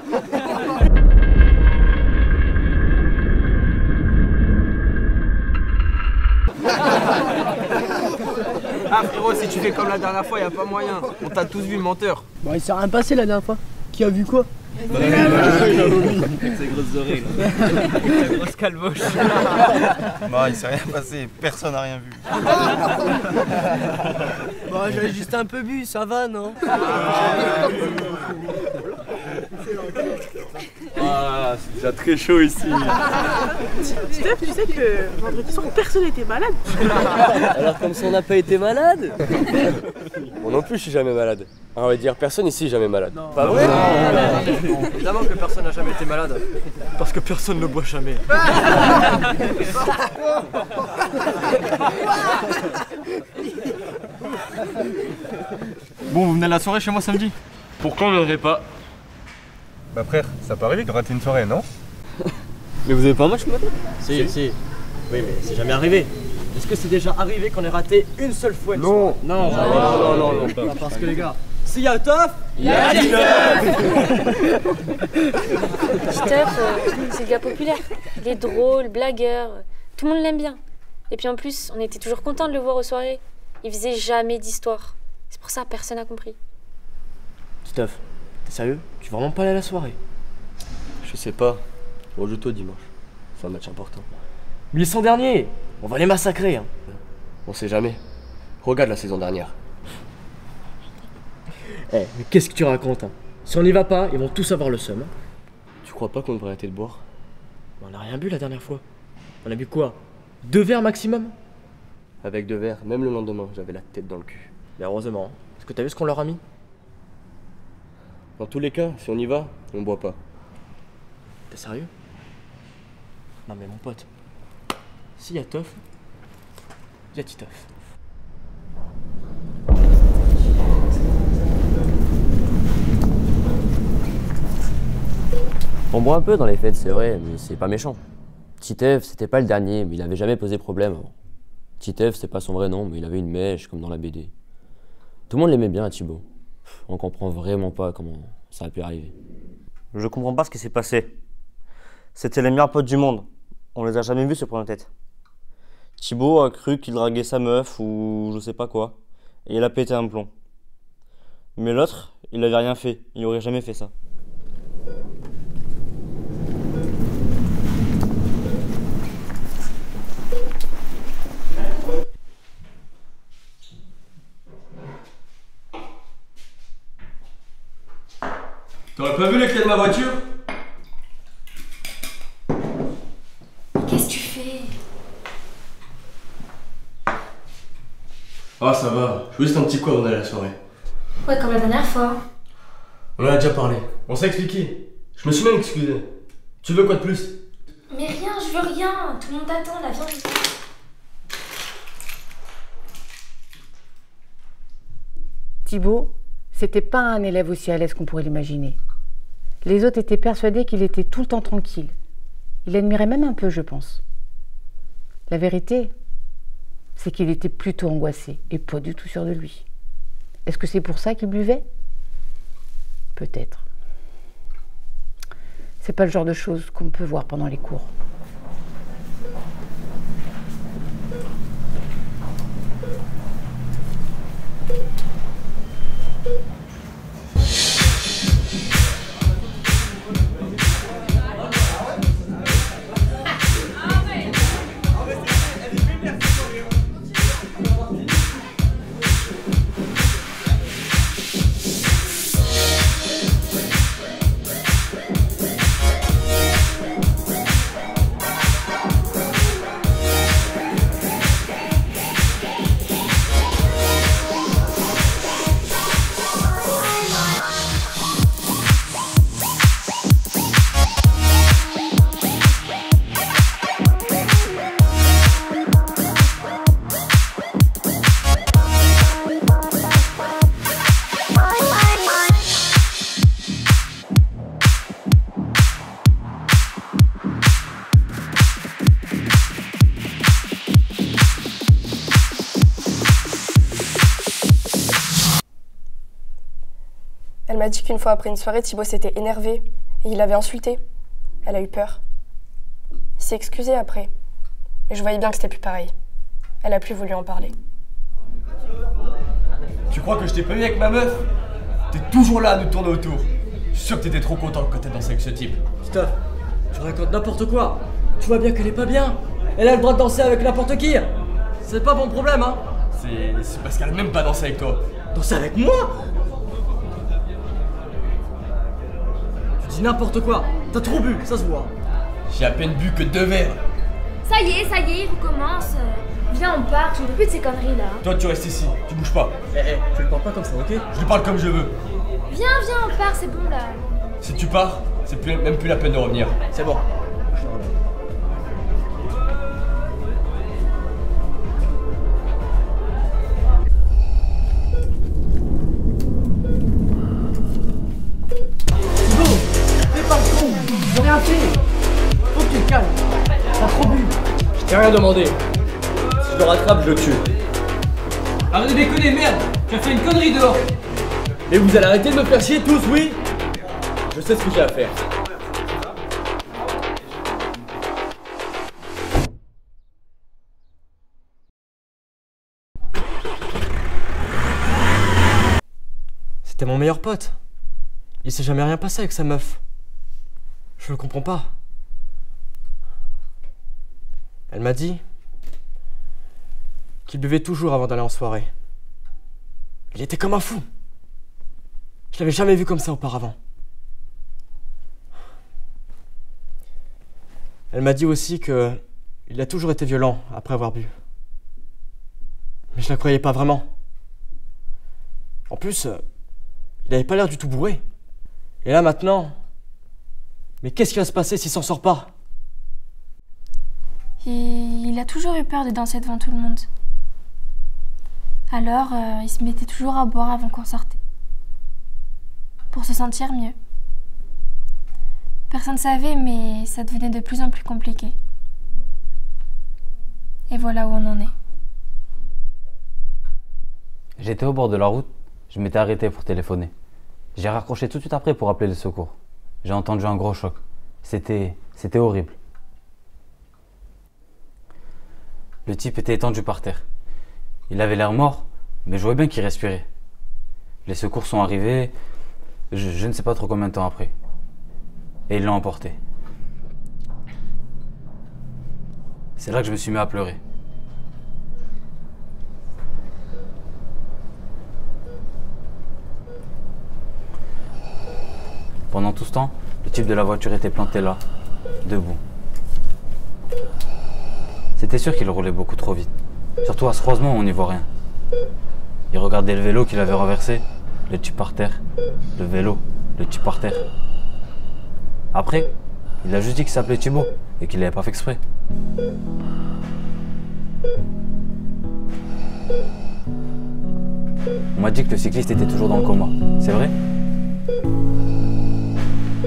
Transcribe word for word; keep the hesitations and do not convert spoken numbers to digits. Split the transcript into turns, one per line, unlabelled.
Ah frérot, si tu fais comme la dernière fois, y a pas moyen. On t'a tous vu, menteur.
Bon, il s'est rien passé la dernière fois. Qui a vu quoi?
Avec ses grosses oreilles là. Avec sa grosse calvoche.
Non, il s'est rien passé, personne n'a rien vu.
Bon, j'avais juste un peu bu, ça va, non?
Ah, c'est déjà très chaud ici.
Steph, tu sais que vendredi soir, personne n'était malade.
Alors comme si on n'a pas été malade?
Moi non plus, je suis jamais malade. On va dire, personne ici est jamais malade.
Non.
Pas vrai?
Non. Évidemment que personne n'a jamais été malade. Parce que personne ne boit jamais.
Bon, vous venez à la soirée chez moi samedi?
Pourquoi on viendrait pas?
Bah frère, ça peut arriver de rater une soirée, non?
Mais vous avez pas un match maintenant?
Si, si. Oui, mais c'est jamais arrivé. Est-ce que c'est déjà arrivé qu'on ait raté une seule fois?
Non.
Non,
non, non, non.
Bah, parce que les gars, s'il y a Toff,
il y a
Steph, euh, c'est le gars populaire. Il est drôle, blagueur. Tout le monde l'aime bien. Et puis en plus, on était toujours contents de le voir aux soirées. Il faisait jamais d'histoire. C'est pour ça que personne n'a compris.
Steph, t'es sérieux? Tu veux vraiment pas aller à la soirée?
Je sais pas. On joue tôt dimanche. C'est un match important.
Mais ils sont derniers. On va les massacrer. Hein.
On sait jamais. Regarde la saison dernière.
Eh, hey, mais qu'est-ce que tu racontes hein? Si on n'y va pas, ils vont tous avoir le seum. Hein.
Tu crois pas qu'on devrait arrêter de boire?
On a rien bu la dernière fois. On a bu quoi? Deux verres maximum?
Avec deux verres, même le lendemain, j'avais la tête dans le cul.
Mais heureusement. Hein. Est-ce que t'as vu ce qu'on leur a mis?
Dans tous les cas, si on y va, on boit pas.
T'es sérieux? Non mais mon pote, s'il y a Toff, il y a Titoff.
On boit un peu dans les fêtes, c'est vrai, mais c'est pas méchant. Titev, c'était pas le dernier, mais il avait jamais posé problème avant. Titev, c'est pas son vrai nom, mais il avait une mèche, comme dans la B D. Tout le monde l'aimait bien à Thibaut. On comprend vraiment pas comment ça a pu arriver.
Je comprends pas ce qui s'est passé. C'était les meilleurs potes du monde. On les a jamais vus se prendre la tête. Thibaut a cru qu'il draguait sa meuf ou je sais pas quoi, et il a pété un plomb. Mais l'autre, il avait rien fait, il aurait jamais fait ça.
T'aurais pas vu les clés de ma voiture?
Qu'est-ce que tu fais?
Ah ça va, je veux juste un petit coup avant d'aller à la soirée.
Ouais, comme la dernière fois.
On en a déjà parlé, on s'est expliqué. Je me suis même excusé. Tu veux quoi de plus?
Mais rien, je veux rien. Tout le monde t'attend, là, viens.
Thibaut, c'était pas un élève aussi à l'aise qu'on pourrait l'imaginer. Les autres étaient persuadés qu'il était tout le temps tranquille. Il l'admirait même un peu, je pense. La vérité, c'est qu'il était plutôt angoissé et pas du tout sûr de lui. Est-ce que c'est pour ça qu'il buvait? Peut-être. C'est pas le genre de choses qu'on peut voir pendant les cours.
Elle m'a dit qu'une fois après une soirée, Thibaut s'était énervé Et il l'avait insultée. Elle a eu peur. Il s'est excusé après. Mais je voyais bien que c'était plus pareil. Elle a plus voulu en parler.
Tu crois que je t'ai pas vu avec ma meuf? T'es toujours là à nous tourner autour. Je suis sûr que t'étais trop content quand t'es dansé avec ce type.
Stop, tu racontes n'importe quoi. Tu vois bien qu'elle est pas bien. Elle a le droit de danser avec n'importe qui. C'est pas mon problème, hein.
C'est c'est parce qu'elle a même pas dansé avec toi.
Danser avec moi? Tu dis n'importe quoi. T'as trop bu, ça se voit.
J'ai à peine bu que deux verres.
Ça y est, ça y est, il recommence. Viens, on part, je ne veux plus de ces conneries là.
Toi, tu restes ici, tu bouges pas.
Eh, eh, tu le parles pas comme ça, ok?
Je lui parle comme je veux.
Viens, viens, on part, c'est bon là.
Si tu pars, c'est plus, même plus la peine de revenir.
C'est bon. Je reviens. Thibaut, fais pas le con, j'ai rien fait. Faut que tu te calmes. T'as trop bu. Je t'ai rien demandé. Si je le rattrape, je le tue.
Arrête de déconner, merde! Tu as fait une connerie dehors!
Et vous allez arrêter de me faire chier tous, oui? Je sais ce que j'ai à faire. C'était mon meilleur pote. Il s'est jamais rien passé avec sa meuf. Je le comprends pas. Elle m'a dit qu'il buvait toujours avant d'aller en soirée. Il était comme un fou. Je l'avais jamais vu comme ça auparavant. Elle m'a dit aussi que il a toujours été violent après avoir bu. Mais je la croyais pas vraiment. En plus, il avait pas l'air du tout bourré. Et là maintenant, mais qu'est-ce qui va se passer s'il s'en sort pas?
Et il a toujours eu peur de danser devant tout le monde. Alors, euh, il se mettait toujours à boire avant qu'on sortait. Pour se sentir mieux. Personne ne savait, mais ça devenait de plus en plus compliqué. Et voilà où on en est.
J'étais au bord de la route, je m'étais arrêté pour téléphoner. J'ai raccroché tout de suite après pour appeler le secours. J'ai entendu un gros choc. C'était... c'était horrible. Le type était étendu par terre. Il avait l'air mort, mais je voyais bien qu'il respirait. Les secours sont arrivés, je, je ne sais pas trop combien de temps après. Et ils l'ont emporté. C'est là que je me suis mis à pleurer. Pendant tout ce temps, le type de la voiture était planté là, debout. C'était sûr qu'il roulait beaucoup trop vite. Surtout à ce croisement où on n'y voit rien. Il regardait le vélo qu'il avait renversé, le type par terre. Le vélo, le type par terre. Après, il a juste dit qu'il s'appelait Thibaut et qu'il l'avait pas fait exprès. On m'a dit que le cycliste était toujours dans le coma. C'est vrai ?